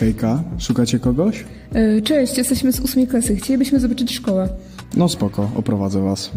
Hejka, szukacie kogoś? Cześć, jesteśmy z 8 klasy. Chcielibyśmy zobaczyć szkołę. No spoko, oprowadzę was.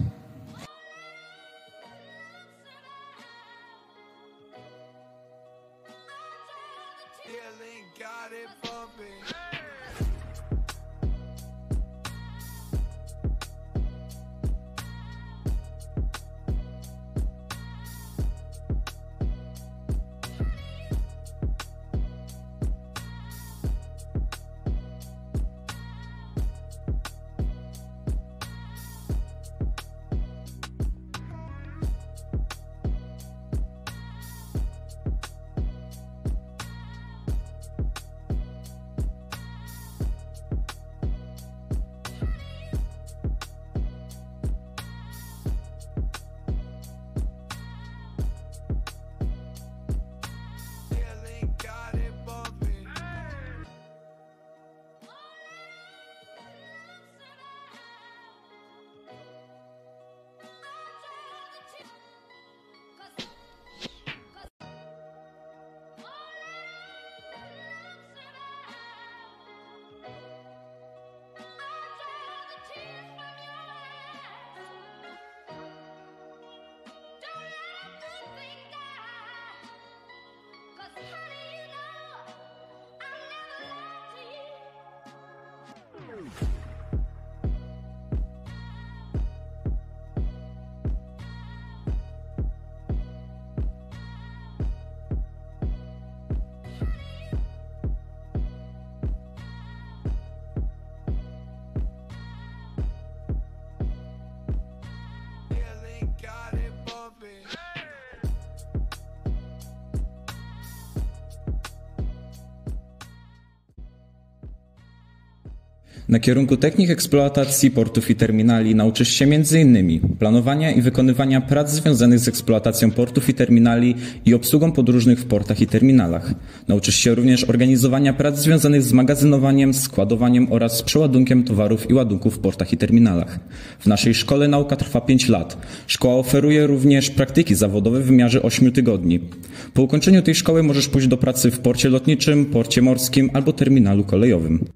Na kierunku technik eksploatacji portów i terminali nauczysz się m.in. planowania i wykonywania prac związanych z eksploatacją portów i terminali i obsługą podróżnych w portach i terminalach. Nauczysz się również organizowania prac związanych z magazynowaniem, składowaniem oraz przeładunkiem towarów i ładunków w portach i terminalach. W naszej szkole nauka trwa 5 lat. Szkoła oferuje również praktyki zawodowe w wymiarze 8 tygodni. Po ukończeniu tej szkoły możesz pójść do pracy w porcie lotniczym, porcie morskim albo terminalu kolejowym.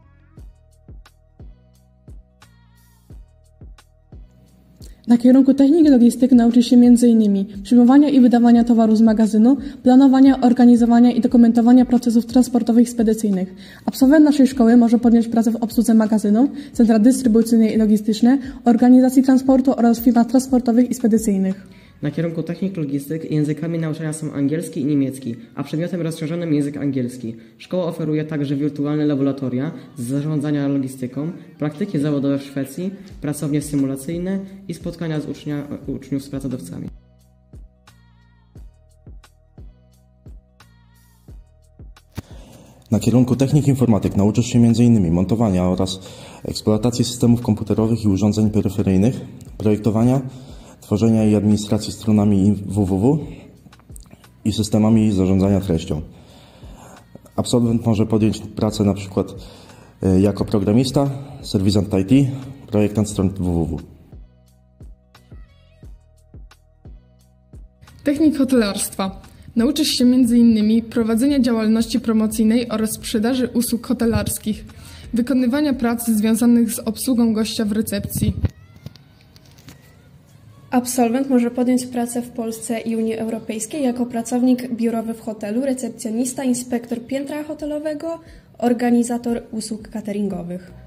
Na kierunku technik i logistyk nauczysz się m.in. przyjmowania i wydawania towaru z magazynu, planowania, organizowania i dokumentowania procesów transportowych i spedycyjnych. Absolwent naszej szkoły może podjąć pracę w obsłudze magazynu, centra dystrybucyjne i logistyczne, organizacji transportu oraz firmach transportowych i spedycyjnych. Na kierunku technik logistyk językami nauczania są angielski i niemiecki, a przedmiotem rozszerzonym język angielski. Szkoła oferuje także wirtualne laboratoria z zarządzania logistyką, praktyki zawodowe w Szwecji, pracownie symulacyjne i spotkania z uczniów z pracodawcami. Na kierunku technik informatyk nauczysz się m.in. montowania oraz eksploatacji systemów komputerowych i urządzeń peryferyjnych, projektowania, tworzenia i administracji stronami www i systemami zarządzania treścią. Absolwent może podjąć pracę na przykład jako programista, serwisant IT, projektant stron www. Technik hotelarstwa. Nauczysz się m.in. prowadzenia działalności promocyjnej oraz sprzedaży usług hotelarskich, wykonywania prac związanych z obsługą gościa w recepcji. Absolwent może podjąć pracę w Polsce i Unii Europejskiej jako pracownik biurowy w hotelu, recepcjonista, inspektor piętra hotelowego, organizator usług cateringowych.